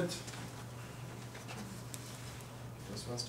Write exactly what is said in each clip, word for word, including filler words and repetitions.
it. Toastmaster.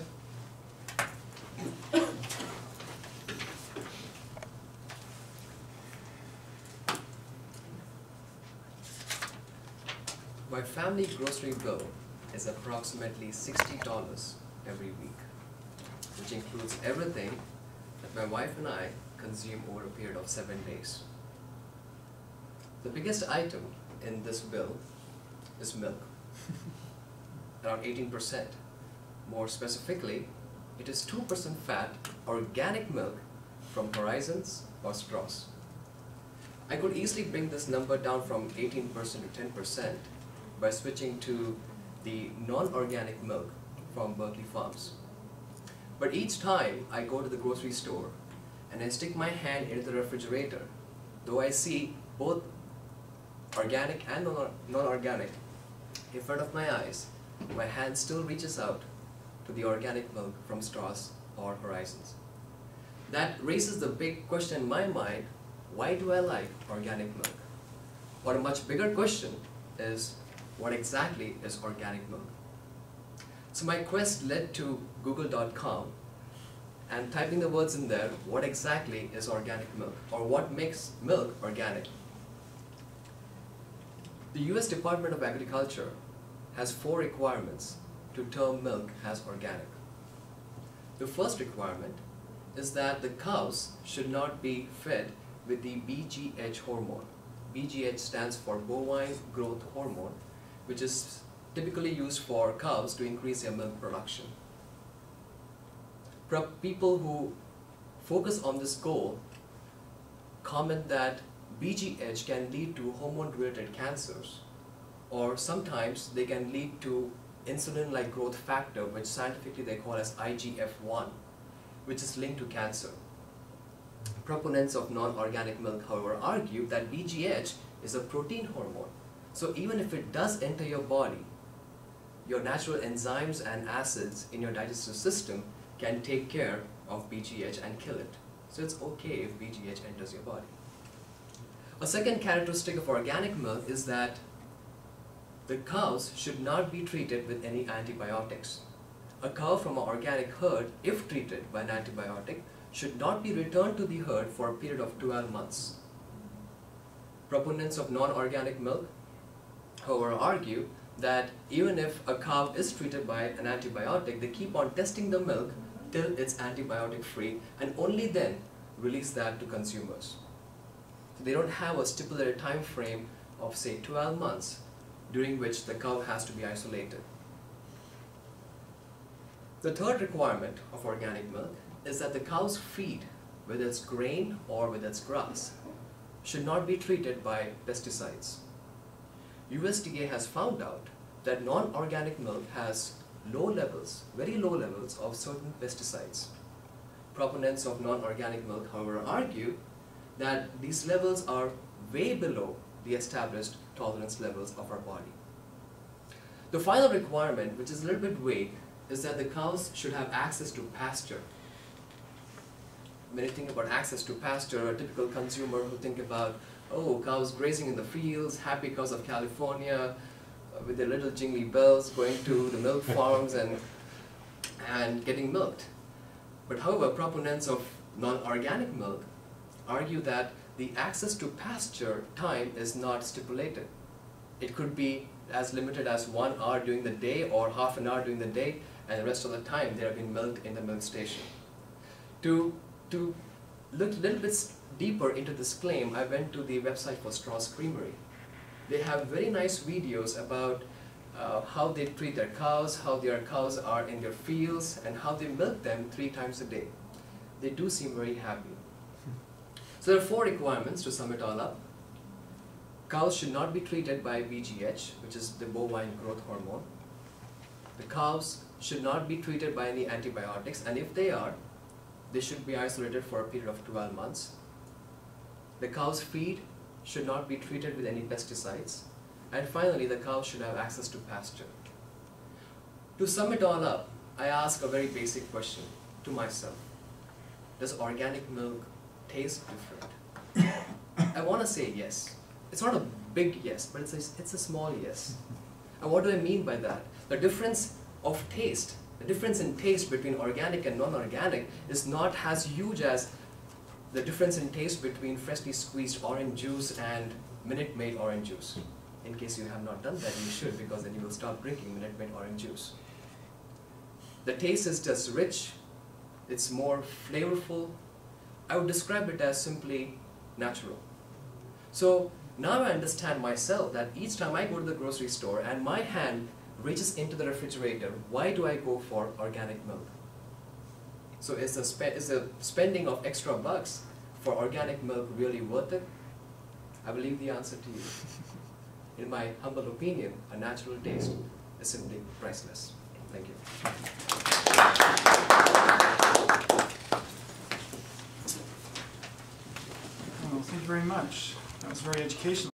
My family grocery bill is approximately sixty dollars every week, which includes everything that my wife and I consume over a period of seven days. The biggest item in this bill is milk, around eighteen percent. More specifically, it is two percent fat organic milk from Horizons or Straws. I could easily bring this number down from eighteen percent to ten percent by switching to the non-organic milk from Berkeley Farms. But each time I go to the grocery store and I stick my hand into the refrigerator, though I see both organic and non-organic in front of my eyes, my hand still reaches out to the organic milk from Straws or Horizons. That raises the big question in my mind, why do I like organic milk? But a much bigger question is, what exactly is organic milk? So my quest led to google dot com and typing the words in there, what exactly is organic milk, or what makes milk organic? The U S Department of Agriculture has four requirements to term milk as organic. The first requirement is that the cows should not be fed with the B G H hormone. B G H stands for bovine growth hormone, which is typically used for cows to increase their milk production. People who focus on this goal comment that B G H can lead to hormone-related cancers, or sometimes they can lead to insulin-like growth factor, which scientifically they call as I G F one, which is linked to cancer. Proponents of non-organic milk, however, argue that B G H is a protein hormone. So even if it does enter your body, your natural enzymes and acids in your digestive system can take care of B G H and kill it. So it's okay if B G H enters your body. A second characteristic of organic milk is that the cows should not be treated with any antibiotics. A cow from an organic herd, if treated by an antibiotic, should not be returned to the herd for a period of twelve months. Proponents of non-organic milk, however, argue that even if a cow is treated by an antibiotic, they keep on testing the milk till it's antibiotic free and only then release that to consumers. So they don't have a stipulated time frame of say twelve months during which the cow has to be isolated. The third requirement of organic milk is that the cow's feed, whether it's grain or whether it's grass, should not be treated by pesticides. U S D A has found out that non-organic milk has low levels, very low levels of certain pesticides. Proponents of non-organic milk, however, argue that these levels are way below the established tolerance levels of our body. The final requirement, which is a little bit vague, is that the cows should have access to pasture. When you think about access to pasture, a typical consumer who think about, oh, cows grazing in the fields, happy cows of California, uh, with their little jingly bells, going to the milk farms and, and getting milked. But however, proponents of non-organic milk argue that the access to pasture time is not stipulated. It could be as limited as one hour during the day or half an hour during the day, and the rest of the time they are being milked in the milk station. To, to look a little bit deeper into this claim, I went to the website for Straws Creamery. They have very nice videos about uh, how they treat their cows, how their cows are in their fields, and how they milk them three times a day. They do seem very happy. So there are four requirements to sum it all up. Cows should not be treated by B G H, which is the bovine growth hormone. The cows should not be treated by any antibiotics, and if they are, they should be isolated for a period of twelve months. The cow's feed should not be treated with any pesticides. And finally, the cow should have access to pasture. To sum it all up, I ask a very basic question to myself. Does organic milk taste different? I want to say yes. It's not a big yes, but it's a, it's a small yes. And what do I mean by that? The difference of taste, the difference in taste between organic and non-organic is not as huge as the difference in taste between freshly squeezed orange juice and Minute Maid orange juice. In case you have not done that, you should, because then you will stop drinking Minute Maid orange juice. The taste is just rich, it's more flavorful. I would describe it as simply natural. So now I understand myself that each time I go to the grocery store and my hand reaches into the refrigerator, why do I go for organic milk? So is the, spe is the spending of extra bucks for organic milk really worth it? I will leave the answer to you. In my humble opinion, a natural taste is simply priceless. Thank you. Well, thank you very much. That was very educational.